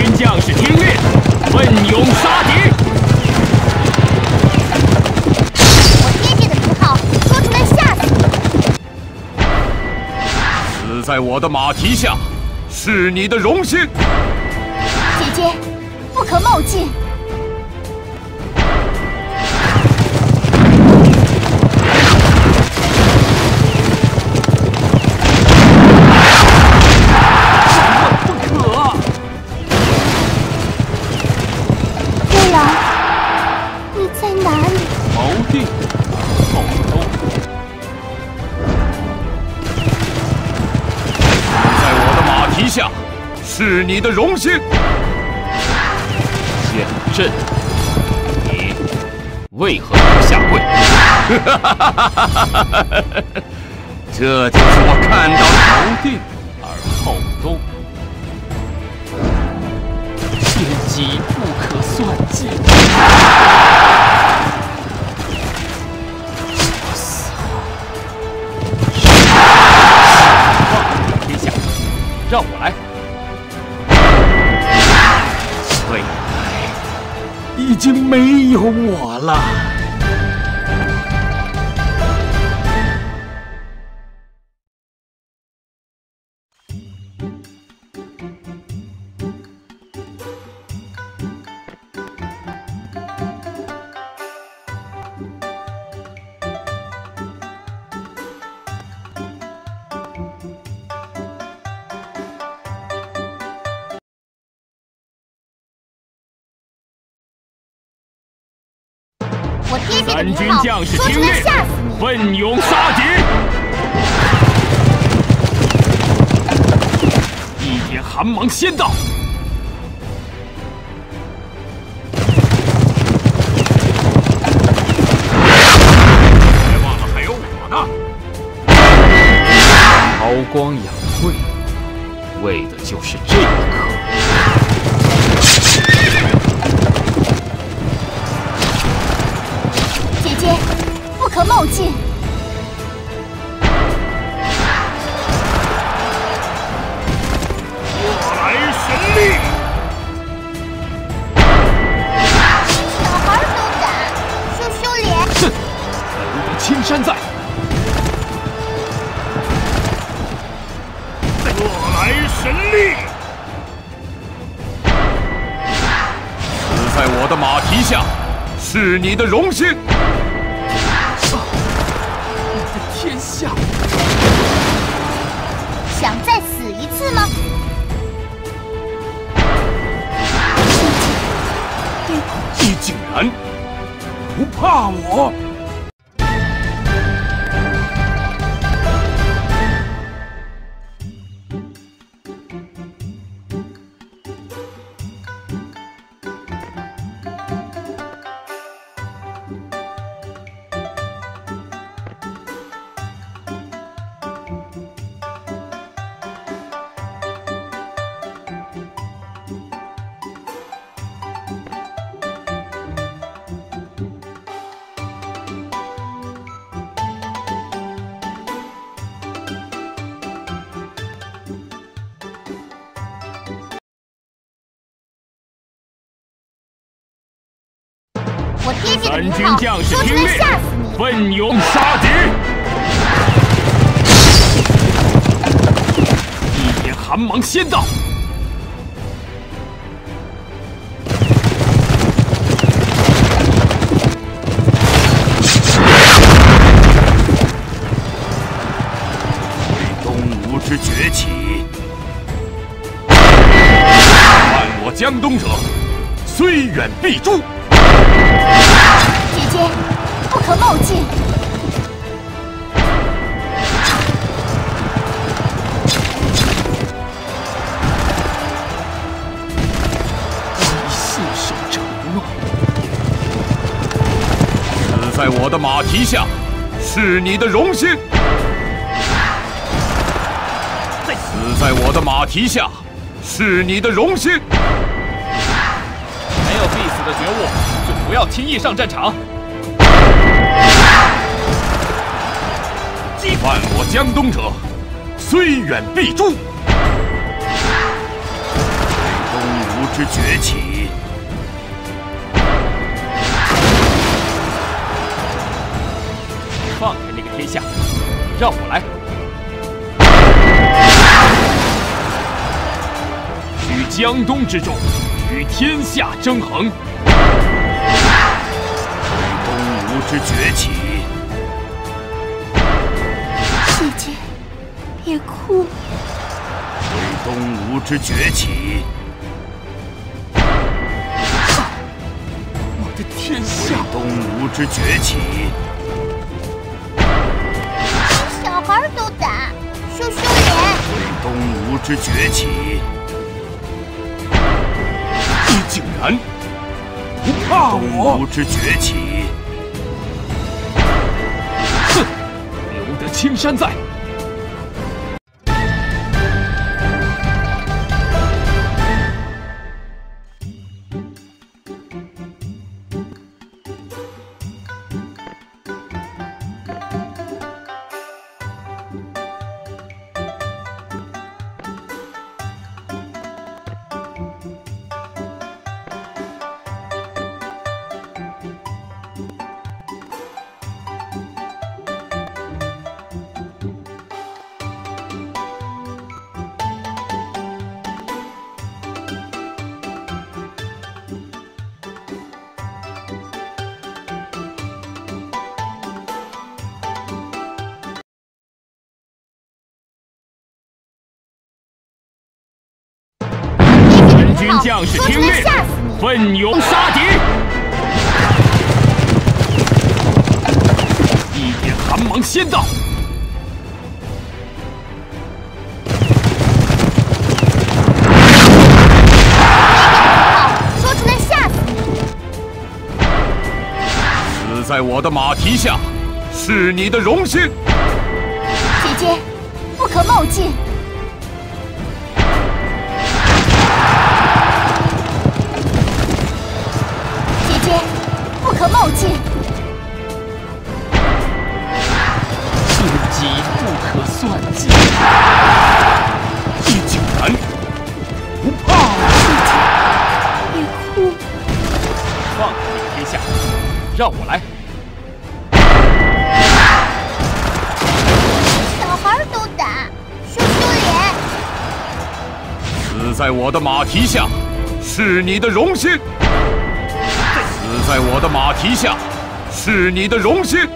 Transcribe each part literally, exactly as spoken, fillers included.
军将士听令，奋勇杀敌！ 我爹爹的名号说出来吓死你！ 死在我的马蹄下，是你的荣幸。 姐姐，不可冒进！ 下是你的荣幸， 见朕，你为何要下跪？ 这就是我看到朝定而后动，天机不可算尽。作死！望天下。 让我来。未来已经没有我了。 我爹爹的三名号军将士说出来听令， 吓死你！ 奋勇杀敌！一点寒芒先到。 别忘了还有我呢。 韬光养晦，为的就是这一刻。 不可冒进！ 我来神力！ 小孩都敢，羞羞脸！ 哼，本无青山在。 我来神力！死在我的马蹄下，是你的荣幸。 天下， 想再死一次吗？ 你竟然不怕我？ 我爹爹的三名号军将士说出来听令， 吓死你！ 奋勇杀敌！一点寒芒先到。 东吴之崛起，犯我江东者，虽远必诛。 姐姐，不可冒进！ 你信守承诺， 死在我的马蹄下，是你的荣幸。死在我的马蹄下，是你的荣幸。 没有必死的觉悟，就不要轻易上战场。 犯我江东者，虽远必诛。东吴之之崛起。 放开那个天下，让我来。举江东之众，与天下争衡。 东吴之崛起。 姐姐，别哭。 为东吴之崛起。 我的天下！ 为东吴之崛起。 小孩都打，羞羞脸。 为东吴之崛起。 你竟然不怕我？ 东吴之崛起。 哼，留得青山在。 军将士听令，奋勇杀敌！一点寒芒先到。 说出来吓死你！ 死在我的马蹄下，是你的荣幸。 姐姐，不可冒进。不可冒进， 心机不可算计。 你竟然不怕姐姐，别哭。 放开这个天下，让我来。 小孩都打，羞羞脸。 死在我的马蹄下，是你的荣幸。死在我的马蹄下，是你的荣幸。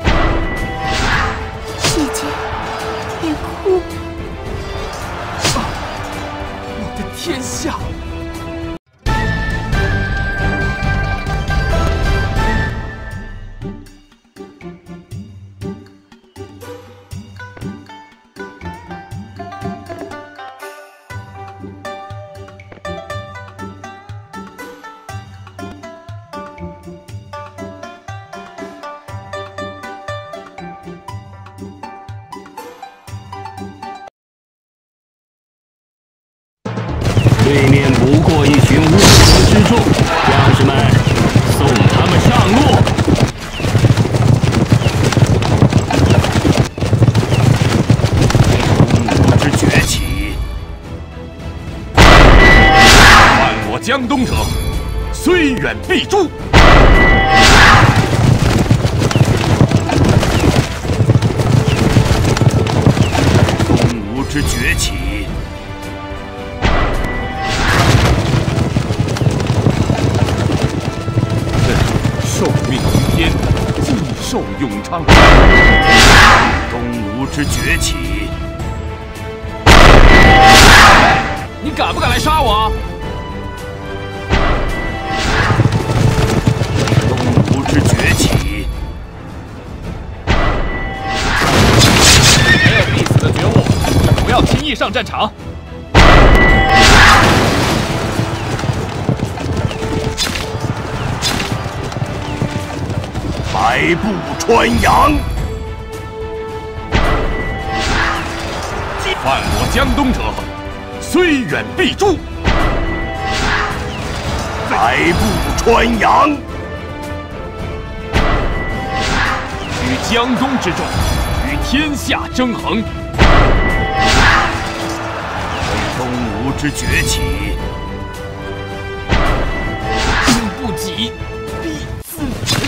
姐姐，别哭。 我的天下！对面不过一群乌合之众，将士们，送他们上路。 东吴之崛起，犯我江东者，虽远必诛。东吴之崛起。受命于天，既寿永昌。东吴之崛起， 你敢不敢来杀我？ 东吴之崛起， 没有必死的觉悟，不要轻易上战场。 百步穿杨，犯我江东者，虽远必诛。百步穿杨， 举江东之众，与天下争衡。 为东吴之崛起。 以必自焚。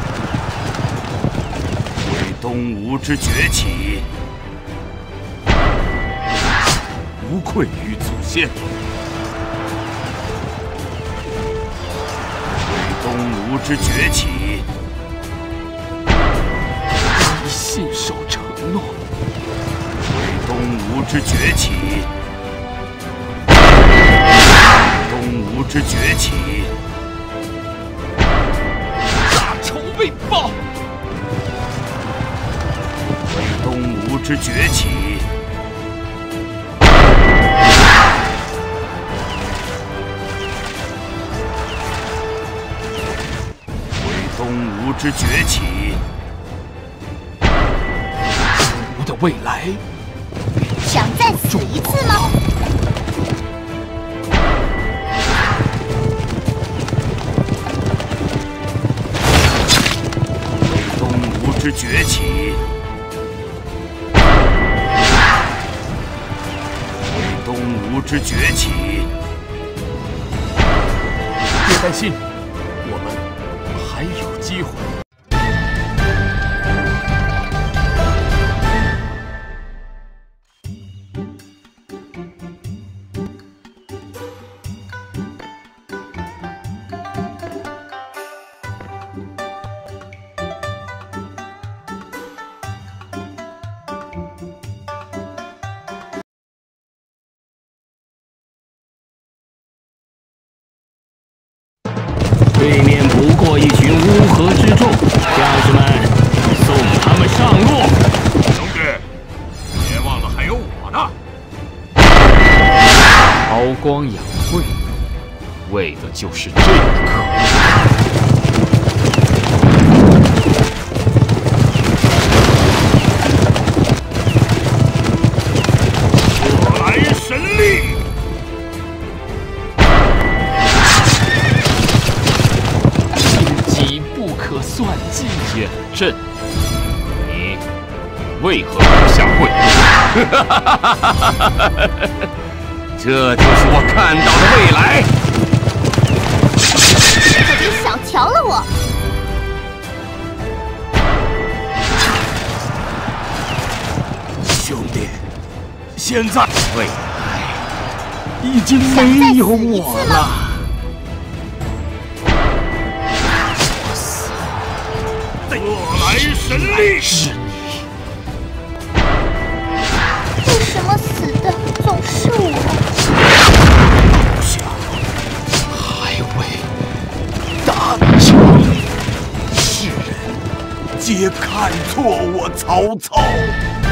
为东吴之崛起， 无愧于祖先。 为东吴之崛起， 以信守承诺。 为东吴之崛起，东吴之崛起， 大仇未报。 为东吴之崛起，为东吴之崛起， 吴的未来， 想再死一次吗？ 为东吴之崛起，为东吴之崛起。 别担心，我们还有机会。 对面不过一群乌合之众，将士们，送他们上路。 兄弟，别忘了还有我呢。韬光养晦，为的就是这一刻。 我来神力！ 可算计眼阵，你为何不下跪？ 这就是我看到的未来。 可别小瞧了我。 兄弟，现在未来已经没有我了。我来神力！ 是你。 为什么死的总是我？ 想还未打成， 世人皆看错我曹操。